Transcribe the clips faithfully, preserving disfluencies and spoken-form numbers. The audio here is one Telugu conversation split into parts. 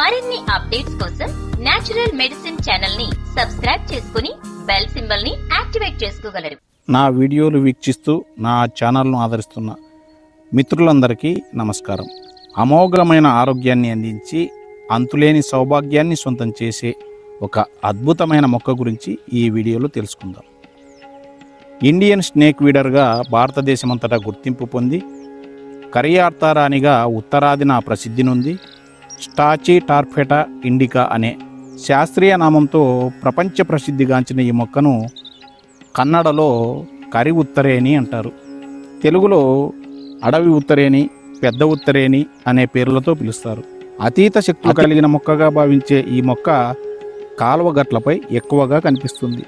మరిన్ని అప్డేట్స్ కోసం నేచురల్ మెడిసిన్ ఛానల్ ని సబ్స్క్రైబ్ చేసుకుని బెల్ సింబల్ ని యాక్టివేట్ చేసుకోగలరు. నా వీడియోలు వీక్షిస్తూ నా ఛానల్ను ఆదరిస్తున్న మిత్రులందరికీ నమస్కారం. అమోఘమైన ఆరోగ్యాన్ని అందించి అంతులేని సౌభాగ్యాన్ని సొంతం చేసే ఒక అద్భుతమైన మొక్క గురించి ఈ వీడియోలో తెలుసుకుందాం. ఇండియన్ స్నేక్ వీడర్గా భారతదేశమంతటా గుర్తింపు పొంది కరియార్తారానిగా ఉత్తరాదిన ప్రసిద్ధి నొంది స్టాచి టార్ఫెటా ఇండికా అనే శాస్త్రీయ నామంతో ప్రపంచ ప్రసిద్ధిగాంచిన ఈ మొక్కను కన్నడలో కరి ఉత్తరేణి అంటారు. తెలుగులో అడవి ఉత్తరేణి, పెద్ద ఉత్తరేణి అనే పేర్లతో పిలుస్తారు. అతీత శక్తులు కలిగిన మొక్కగా భావించే ఈ మొక్క కాలువ గట్లపై ఎక్కువగా కనిపిస్తుంది.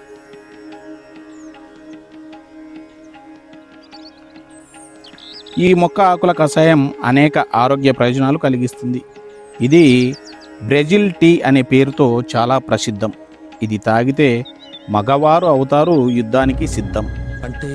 ఈ మొక్క ఆకుల కషాయం అనేక ఆరోగ్య ప్రయోజనాలు కలిగిస్తుంది. ఇది బ్రెజిల్ టీ అనే పేరుతో చాలా ప్రసిద్ధం. ఇది తాగితే మగవారు అవుతారు, యుద్ధానికి సిద్ధం. అంటే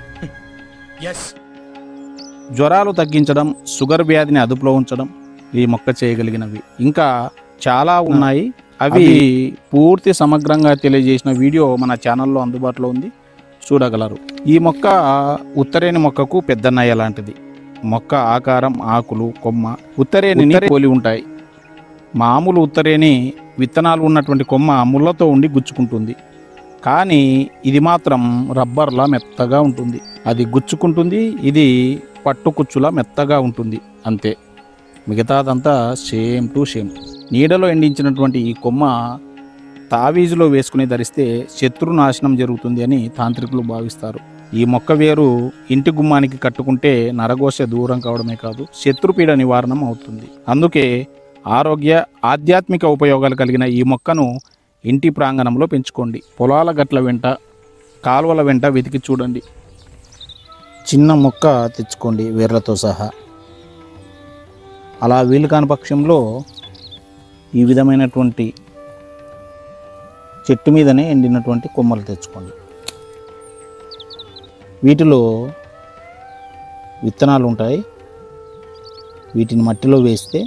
జ్వరాలు తగ్గించడం, షుగర్ వ్యాధిని అదుపులో ఉంచడం ఈ మొక్క చేయగలిగినవి ఇంకా చాలా ఉన్నాయి. అవి పూర్తి సమగ్రంగా తెలియజేసిన వీడియో మన ఛానల్లో అందుబాటులో ఉంది, చూడగలరు. ఈ మొక్క ఉత్తరేణి మొక్కకు పెద్దన్నయ్య లాంటిది. మొక్క ఆకారం, ఆకులు, కొమ్మ ఉత్తరేణిని పోలి ఉంటాయి. మామూలు ఉత్తరేణి విత్తనాలు ఉన్నటువంటి కొమ్మ ముళ్ళతో ఉండి గుచ్చుకుంటుంది. కానీ ఇది మాత్రం రబ్బర్లా మెత్తగా ఉంటుంది. అది గుచ్చుకుంటుంది, ఇది పట్టుకుచ్చులా మెత్తగా ఉంటుంది, అంతే. మిగతాదంతా సేమ్ టు సేమ్. నీడలో ఎండించినటువంటి ఈ కొమ్మ తావీజులో వేసుకుని ధరిస్తే శత్రు నాశనం జరుగుతుంది అని తాంత్రికులు భావిస్తారు. ఈ మొక్క వేరు ఇంటి గుమ్మానికి కట్టుకుంటే నరఘోష దూరం కావడమే కాదు, శత్రుపీడ నివారణం అవుతుంది. అందుకే ఆరోగ్య ఆధ్యాత్మిక ఉపయోగాలు కలిగిన ఈ మొక్కను ఇంటి ప్రాంగణంలో పెంచుకోండి. పొలాల గట్ల వెంట, కాలువల వెంట వెతికి చూడండి. చిన్న మొక్క తెచ్చుకోండి వేర్లతో సహా. అలా వీలు కాని పక్షంలో ఈ విధమైనటువంటి చెట్టు మీదనే ఎండినటువంటి కొమ్మలు తెచ్చుకోండి. వీటిలో విత్తనాలు ఉంటాయి. వీటిని మట్టిలో వేస్తే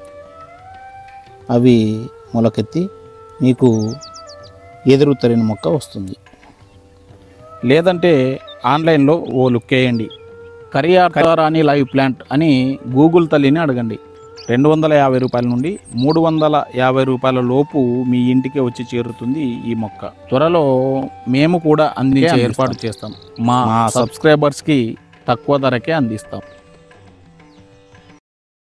అవి మొలకెత్తి మీకు ఎదురుతరిన మొక్క వస్తుంది. లేదంటే ఆన్లైన్లో ఓ లుక్ వేయండి. కరియార్తారాని లైవ్ ప్లాంట్ అని గూగుల్ తల్లిని అడగండి. రెండు వందల యాభై రూపాయల నుండి మూడు వందల యాభై రూపాయల లోపు మీ ఇంటికి వచ్చి చేరుతుంది ఈ మొక్క. త్వరలో మేము కూడా అందించే ఏర్పాటు చేస్తాం. మా సబ్స్క్రైబర్స్కి తక్కువ ధరకే అందిస్తాం.